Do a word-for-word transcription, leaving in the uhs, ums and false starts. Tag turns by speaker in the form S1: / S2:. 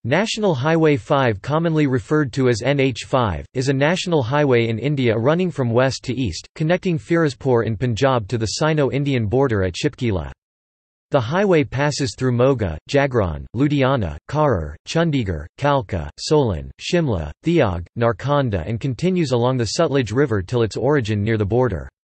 S1: National Highway five, commonly referred to as N H five, is a national highway in India running from west to east, connecting Firozpur in Punjab to the Sino-Indian border at Shipkila. The highway passes through Moga, Jagran, Ludhiana, Kharar, Chandigarh, Kalka, Solan, Shimla, Theog, Narkonda and continues along the Sutlej River till its origin near the border.